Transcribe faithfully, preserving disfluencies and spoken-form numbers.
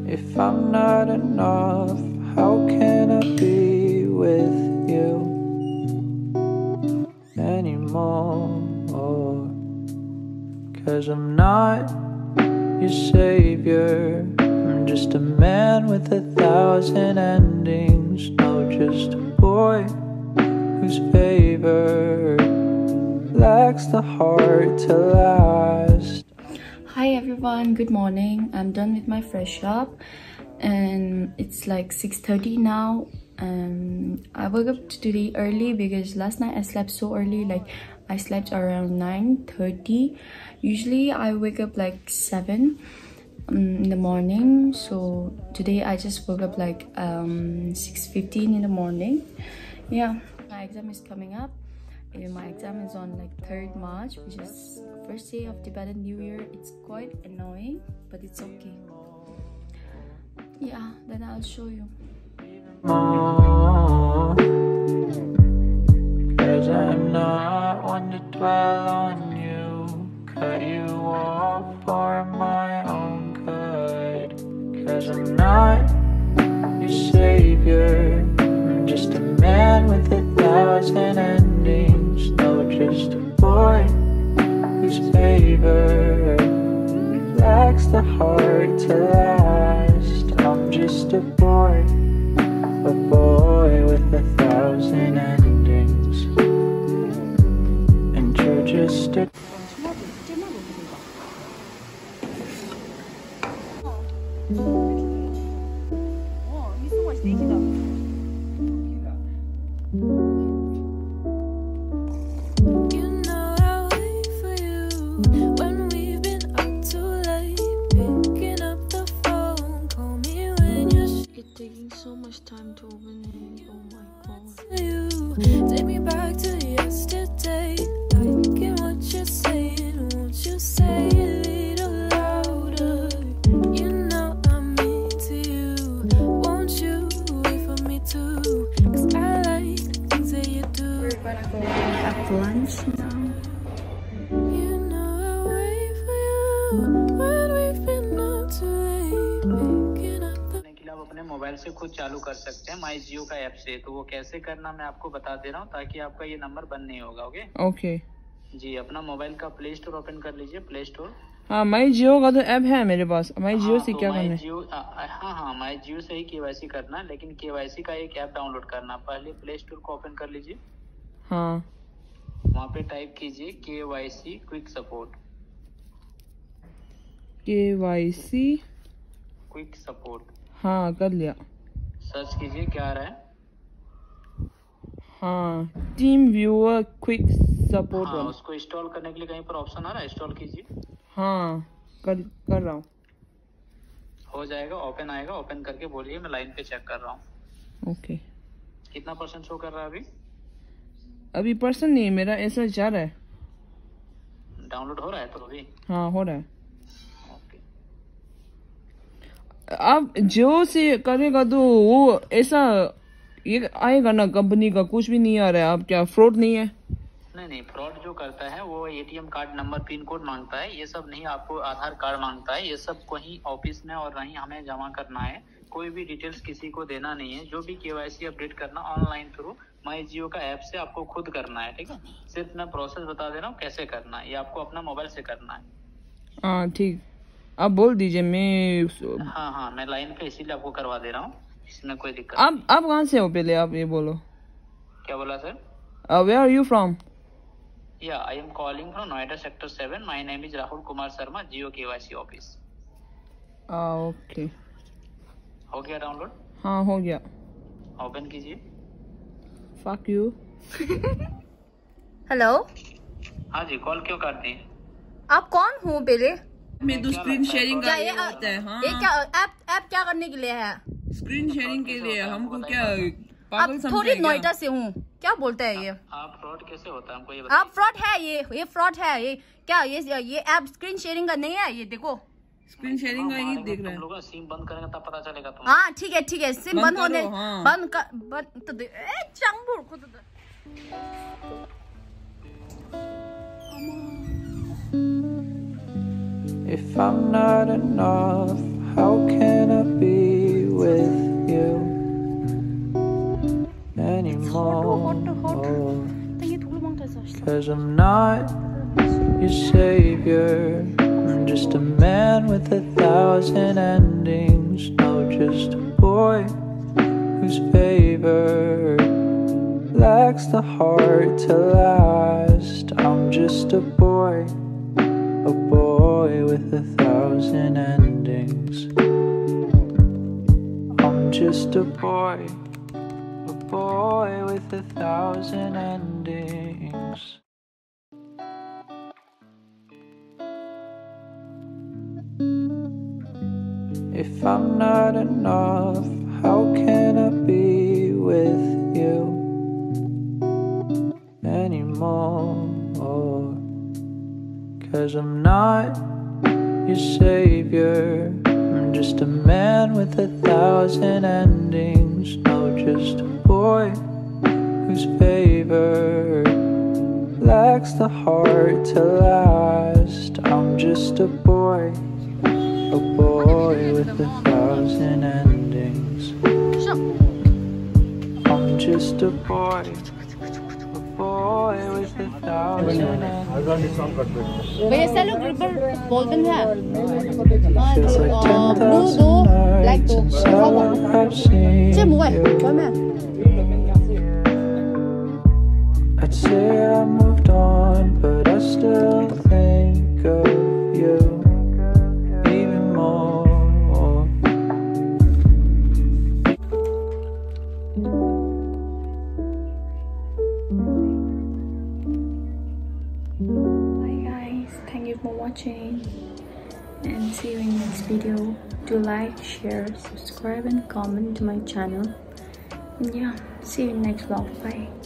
If I'm not enough, how can I be with you anymore? 'Cause I'm not your savior, I'm just a man with a thousand endings. No, just a boy whose favor lacks the heart to last. Hi everyone, good morning. I'm done with my fresh up and it's like six thirty now. Um, I woke up today early because last night I slept so early, like I slept around nine thirty. Usually I wake up like seven um, in the morning, so today I just woke up like um, six fifteen in the morning. Yeah, my exam is coming up. And my exam is on like third March, which is first day of Tibetan New Year. It's quite annoying, but it's okay. Yeah, then I'll show you. More, 'cause I'm not one to dwell on you, cut you off for my own good. 'Cause I'm not your savior, I'm just a man with a thousand endings. No, just a boy whose favor lacks the heart to last. I'm just a boy, a boy with a thousand endings, and you're just a time to open it. Oh my god. Take me back to yesterday. Liking what you're saying. Won't you say a little louder? You know I'm into you. Won't you wait for me too? 'Cause I like the things that you do. We're gonna go have lunch now. You know I wait for you when we've been up too late. Picking up the आप अपने mobile से खुद चालू कर सकते हैं माई जियो का app से। तो वो कैसे करना मैं आपको बता दे रहा हूँ ताकि आपका ये नंबर बंद नहीं होगा। ओके ओके जी, अपना मोबाइल का प्ले स्टोर ओपन कर लीजिए। प्ले स्टोर, हाँ माई जियो का तो ऐप है मेरे पास। माई जियो से तो क्या करना है? जियो, हाँ हाँ माई जियो से ही केवाईसी करना, लेकिन केवाईसी का एक ऐप डाउनलोड करना। पहले प्ले स्टोर को ओपन कर लीजिए। हाँ, वहाँ पे टाइप कीजिए KYC quick support. KYC quick support, हाँ कर लिया। सर्च कीजिए क्या आ रहा है। हाँ, टीम व्यूअर क्विक सपोर्ट। हाँ, उसको इंस्टॉल करने के लिए कहीं पर ऑप्शन आ रहा है, इंस्टॉल कीजिए। हाँ कर कर रहा हूँ। हो जाएगा, ओपन आएगा। ओपन करके बोलिए मैं लाइन पे चेक कर रहा हूँ। ओके, कितना परसेंट शो कर रहा है अभी? अभी पर्सन नहीं, मेरा ऐसा जा रहा है। डाउनलोड हो रहा है तो अभी? हाँ हो रहा है। ओके, आप जियो से करेगा तो वो ऐसा ये आएगा ना, कंपनी का कुछ भी नहीं आ रहा है। आप क्या फ्रॉड नहीं है? नहीं नहीं, फ्रॉड जो करता है वो ATM card number, pin code मांगता है। ये सब नहीं, आपको आधार कार्ड मांगता है। ये सब कहीं ऑफिस में और नहीं हमें जमा करना है। कोई भी डिटेल्स किसी को देना नहीं है। जो भी केवाईसी अपडेट करना ऑनलाइन थ्रू माई जियो का ऐप से आपको खुद करना है। ठीक है, सिर्फ मैं प्रोसेस बता दे रहा हूँ कैसे करना है। ये आपको अपना मोबाइल से करना है। हाँ ठीक, आप बोल दीजिए। मैं हाँ हाँ, मैं लाइन पे इसीलिए आपको करवा दे रहा हूँ, इसमें कोई दिक्कत। आप आप कहाँ से हो? पहले आप ये बोलो। क्या बोला sir? Where are you from? या I am calling from Noida sector seven. My name is Rahul Kumar Sharma, Jio KYC office. Okay, हो गया डाउनलोड? हाँ हो गया। ओपन कीजिए। Fuck you. हेलो, हाँ जी, कॉल क्यों करते हैं? आप कौन हो पहले? मैं तो स्क्रीन शेयरिंग का ये होता है। हाँ, ये क्या ऐप ऐप क्या करने के लिए है? स्क्रीन शेयरिंग के लिए। हमको क्या आप पागल समझा थोड़ी है क्या? नोएडा से हूँ, क्या बोलता है ये? आप फ्रॉड कैसे होता है हमको ये बताइए। आप फ्रॉड है, ये ये फ्रॉड है। ये क्या ये ये ऐप स्क्रीन शेयरिंग का नहीं है? ये देखो, स्क्रीन शेयरिंग का ही देख रहे हैं। लोग सिम बंद करेंगे तब पता चलेगा तुम। हाँ ठीक है ठीक है, सिम बंद होने हाँ। बंद कर बंद तो दे। ए चांगबुर खुद दे। If I'm not enough, how can I be with you anymore? Cause I'm not your savior, I'm just a man with a thousand endings. No, just a boy whose favor lacks the heart to last. I'm just a boy, a boy with a thousand endings. I'm just a boy, a boy with a thousand endings. If I'm not enough, how can I be with you anymore? Cause I'm not your savior, I'm just a man with a thousand endings. No, just a boy whose favor lacks the heart to last. I'm just a boy, a boy with a thousand endings. I'm just a boy, a boy with a thousand endings. भैया सेलो grouper बोलते हैं Feels like ten blue two thousand black nights two since I have seen से मुआ you. क्या मैं I'd say I moved on, but I still think of you even more. Bye guys, thank you for watching and see you in next video. Do like, share, subscribe and comment to my channel. And yeah, see you in next vlog. Bye.